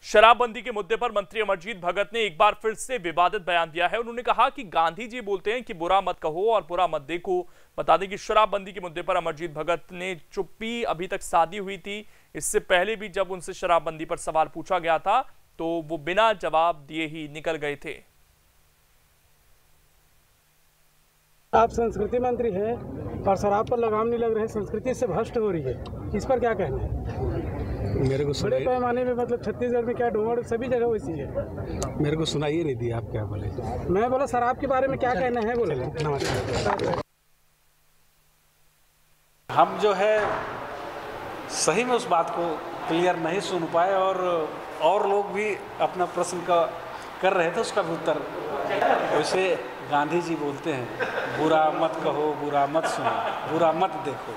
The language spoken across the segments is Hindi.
शराबबंदी के मुद्दे पर मंत्री अमरजीत भगत ने एक बार फिर से विवादित बयान दिया है। उन्होंने कहा कि गांधी जी बोलते हैं कि बुरा मत कहो और बुरा मत देखो। बता दें कि शराबबंदी के मुद्दे पर अमरजीत भगत ने चुप्पी अभी तक साधी हुई थी। इससे पहले भी जब उनसे शराबबंदी पर सवाल पूछा गया था तो वो बिना जवाब दिए ही निकल गए थे। आप संस्कृति मंत्री हैं और शराब पर लगाम नहीं लग रहे, संस्कृति से भ्रष्ट हो रही है, इस पर क्या कहना है? मेरे को बड़े पैमाने में मतलब छत्तीसगढ़ में क्या ढूंढ सभी जगह वैसी है। मेरे को सुनाइए नहीं दी, आप क्या बोले? मैं बोला शराब के बारे में क्या कहना है बोले। नमस्कार। हम जो है सही में उस बात को क्लियर नहीं सुन पाए और लोग भी अपना प्रश्न का कर रहे थे, उसका भी उत्तर वैसे गांधी जी बोलते हैं, बुरा मत कहो, बुरा मत सुनो, बुरा मत देखो।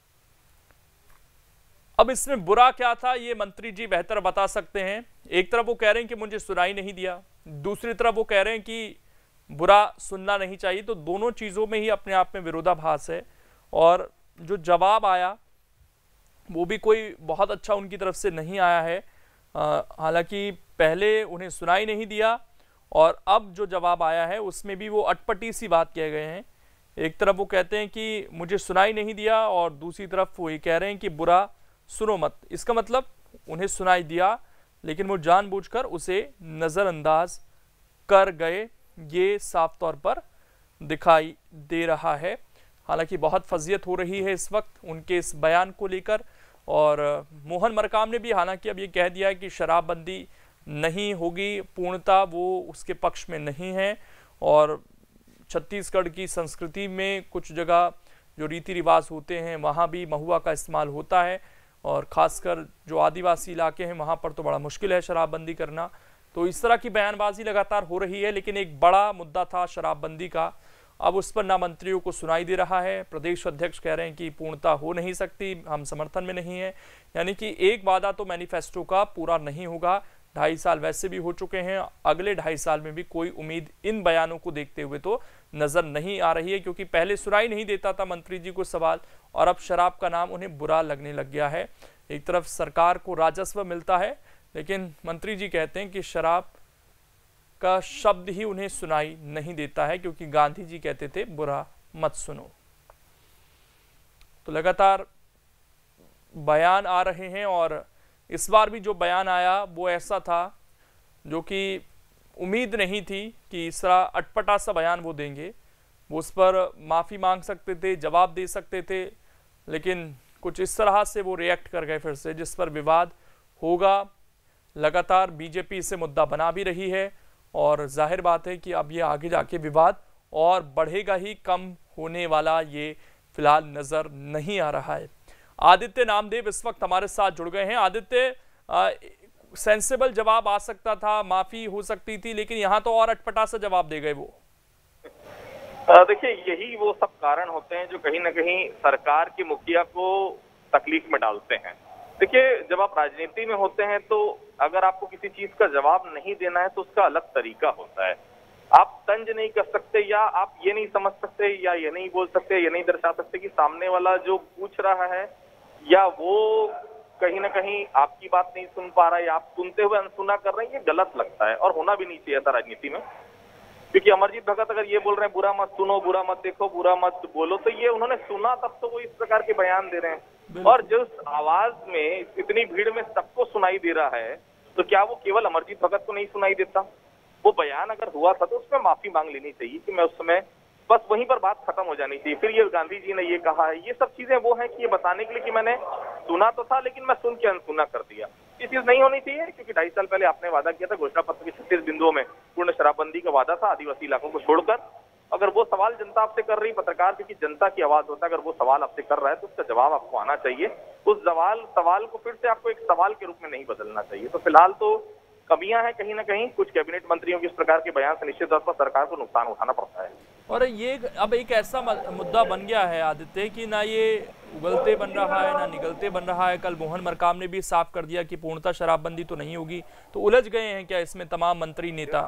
अब इसमें बुरा क्या था ये मंत्री जी बेहतर बता सकते हैं। एक तरफ वो कह रहे हैं कि मुझे सुनाई नहीं दिया, दूसरी तरफ वो कह रहे हैं कि बुरा सुनना नहीं चाहिए। तो दोनों चीज़ों में ही अपने आप में विरोधाभास है। और जो जवाब आया वो भी कोई बहुत अच्छा उनकी तरफ से नहीं आया है। हालांकि पहले उन्हें सुनाई नहीं दिया और अब जो जवाब आया है उसमें भी वो अटपटी सी बात कह गए हैं। एक तरफ वो कहते हैं कि मुझे सुनाई नहीं दिया और दूसरी तरफ वो ये कह रहे हैं कि बुरा सुनो मत। इसका मतलब उन्हें सुनाई दिया लेकिन वो जानबूझकर उसे नज़रअंदाज कर गए, ये साफ तौर पर दिखाई दे रहा है। हालांकि बहुत फजीयत हो रही है इस वक्त उनके इस बयान को लेकर। और मोहन मरकाम ने भी हालांकि अब ये कह दिया है कि शराबबंदी नहीं होगी, पूर्णता वो उसके पक्ष में नहीं है। और छत्तीसगढ़ की संस्कृति में कुछ जगह जो रीति रिवाज होते हैं वहाँ भी महुआ का इस्तेमाल होता है और ख़ासकर जो आदिवासी इलाके हैं वहाँ पर तो बड़ा मुश्किल है शराबबंदी करना। तो इस तरह की बयानबाजी लगातार हो रही है। लेकिन एक बड़ा मुद्दा था शराबबंदी का, अब उस पर ना मंत्रियों को सुनाई दे रहा है। प्रदेश अध्यक्ष कह रहे हैं कि पूर्णता हो नहीं सकती, हम समर्थन में नहीं है। यानी कि एक वादा तो मैनिफेस्टो का पूरा नहीं होगा। 2.5 साल वैसे भी हो चुके हैं, अगले 2.5 साल में भी कोई उम्मीद इन बयानों को देखते हुए तो नजर नहीं आ रही है। क्योंकि पहले सुनाई नहीं देता था मंत्री जी को सवाल और अब शराब का नाम उन्हें बुरा लगने लग गया है। एक तरफ सरकार को राजस्व मिलता है लेकिन मंत्री जी कहते हैं कि शराब का शब्द ही उन्हें सुनाई नहीं देता है क्योंकि गांधी जी कहते थे बुरा मत सुनो। तो लगातार बयान आ रहे हैं और इस बार भी जो बयान आया वो ऐसा था जो कि उम्मीद नहीं थी कि इस तरह अटपटा सा बयान वो देंगे। वो उस पर माफ़ी मांग सकते थे, जवाब दे सकते थे, लेकिन कुछ इस तरह से वो रिएक्ट कर गए फिर से, जिस पर विवाद होगा। लगातार बीजेपी इसे मुद्दा बना भी रही है और जाहिर बात है कि अब ये आगे जाके विवाद और बढ़ेगा ही, कम होने वाला ये फिलहाल नज़र नहीं आ रहा है। आदित्य नामदेव इस वक्त हमारे साथ जुड़ गए हैं। आदित्य, सेंसिबल जवाब आ सकता था, माफी हो सकती थी, लेकिन यहाँ तो और अटपटा सा जवाब दे गए वो। देखिए, यही वो सब कारण होते हैं जो कहीं ना कहीं सरकार के मुखिया को तकलीफ में डालते हैं। देखिए, जब आप राजनीति में होते हैं तो अगर आपको किसी चीज का जवाब नहीं देना है तो उसका अलग तरीका होता है। आप तंज नहीं कर सकते या आप ये नहीं समझ सकते या ये नहीं बोल सकते, ये नहीं दर्शा सकते कि सामने वाला जो पूछ रहा है या वो कहीं ना कहीं आपकी बात नहीं सुन पा रहा है या आप सुनते हुए अनसुना कर रहे हैं। ये गलत लगता है और होना भी नहीं चाहिए था राजनीति में। क्योंकि अमरजीत भगत अगर ये बोल रहे हैं बुरा मत सुनो, बुरा मत देखो, बुरा मत बोलो, तो ये उन्होंने सुना तब तो वो इस प्रकार के बयान दे रहे हैं। और जिस आवाज में इतनी भीड़ में सबको सुनाई दे रहा है तो क्या वो केवल अमरजीत भगत को नहीं सुनाई देता? वो बयान अगर हुआ था तो उसमें माफी मांग लेनी चाहिए कि मैं उस समय बस वहीं पर बात खत्म हो जानी चाहिए। फिर ये गांधी जी ने ये कहा है, ये सब चीजें वो हैं कि ये बताने के लिए कि मैंने सुना तो था लेकिन मैं सुन के अनसुना कर दिया। ये चीज नहीं होनी चाहिए क्योंकि 2.5 साल पहले आपने वादा किया था, घोषणा पत्र के 36 बिंदुओं में पूर्ण शराबबंदी का वादा था आदिवासी इलाकों को छोड़कर। अगर वो सवाल जनता आपसे कर रही, पत्रकार क्योंकि जनता की आवाज होता है, अगर वो सवाल आपसे कर रहा है तो उसका जवाब आपको आना चाहिए। उस सवाल को फिर से आपको एक सवाल के रूप में नहीं बदलना चाहिए। तो फिलहाल तो कमियां हैं कहीं ना कहीं कुछ कैबिनेट मंत्रियों के इस प्रकार के बयान से निश्चित तौर पर सरकार को नुकसान उठाना पड़ता है। और ये अब एक ऐसा मुद्दा बन गया है आदित्य कि ना ये उगलते बन रहा है ना निगलते बन रहा है। कल मोहन मरकाम ने भी साफ कर दिया कि पूर्णतः शराबबंदी तो नहीं होगी। तो उलझ गए हैं क्या इसमें तमाम मंत्री नेता?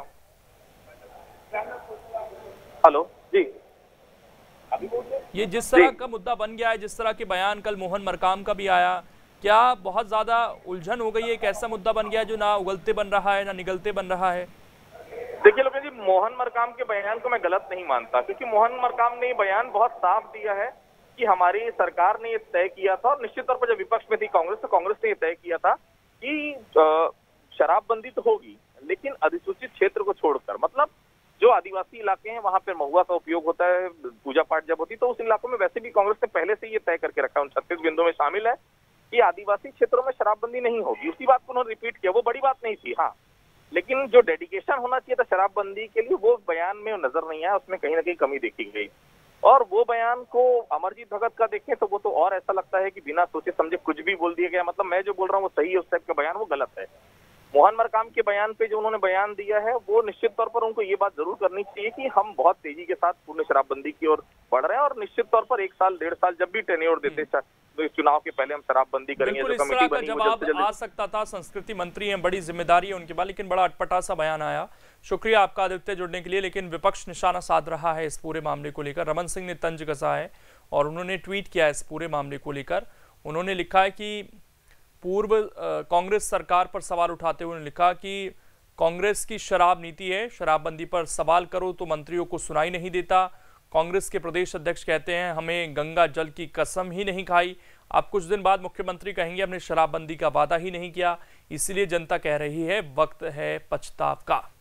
हेलो जी, ये जिस तरह का मुद्दा बन गया है, जिस तरह के बयान कल मोहन मरकाम का भी आया, क्या बहुत ज्यादा उलझन हो गई है? एक ऐसा मुद्दा बन गया जो ना उगलते बन रहा है ना निगलते बन रहा है। देखिए लोकेश जी, मोहन मरकाम के बयान को मैं गलत नहीं मानता, क्योंकि मोहन मरकाम ने बयान बहुत साफ दिया है कि हमारी सरकार ने ये तय किया था, और निश्चित तौर पर जब विपक्ष में थी कांग्रेस, तो कांग्रेस ने ये तय किया था कि शराबबंदी तो होगी लेकिन अधिसूचित क्षेत्र को छोड़कर, मतलब जो आदिवासी इलाके हैं वहां पर महुआ का उपयोग होता है, पूजा पाठ जब होती, तो उस इलाकों में वैसे भी कांग्रेस ने पहले से ये तय करके रखा है, उन 36 बिंदुओं में शामिल है कि आदिवासी क्षेत्रों में शराबबंदी नहीं होगी। उसी बात को उन्होंने रिपीट किया, वो बड़ी बात नहीं थी हाँ, लेकिन जो डेडिकेशन होना चाहिए था शराबबंदी के लिए वो बयान में नजर नहीं आया, उसमें कहीं ना कहीं कमी देखी गई। और वो बयान को अमरजीत भगत का देखें तो वो तो और ऐसा लगता है कि बिना सोचे समझे कुछ भी बोल दिया गया, मतलब मैं जो बोल रहा हूँ वो सही है, उस टाइप का बयान वो गलत है। मोहन मरकाम के बयान पे जो उन्होंने बयान दिया है वो निश्चित तौर पर उनको ये बात जरूर करनी चाहिए कि हम बहुत तेजी के साथ पूर्ण शराबबंदी की ओर बढ़ रहे हैं, और निश्चित तौर पर 1 साल 1.5 साल जब भी टेन्योर देते तो इस चुनाव के पहले हम शराबबंदी करेंगे। बिल्कुल, इस तरह का जवाब आ सकता था, संस्कृति मंत्री हैं, बड़ी जिम्मेदारी है उनके पास, लेकिन बड़ा अटपटा सा बयान आया। शुक्रिया आपका आदित्य जुड़ने के लिए। लेकिन विपक्ष निशाना साध रहा है इस पूरे मामले को लेकर। रमन सिंह ने तंज कसा है और उन्होंने ट्वीट किया है इस पूरे मामले को लेकर। उन्होंने लिखा है कि पूर्व कांग्रेस सरकार पर सवाल उठाते हुए लिखा कि कांग्रेस की शराब नीति है, शराबबंदी पर सवाल करो तो मंत्रियों को सुनाई नहीं देता। कांग्रेस के प्रदेश अध्यक्ष कहते हैं हमें गंगा जल की कसम ही नहीं खाई। अब कुछ दिन बाद मुख्यमंत्री कहेंगे हमने शराबबंदी का वादा ही नहीं किया, इसलिए जनता कह रही है वक्त है पछताव का।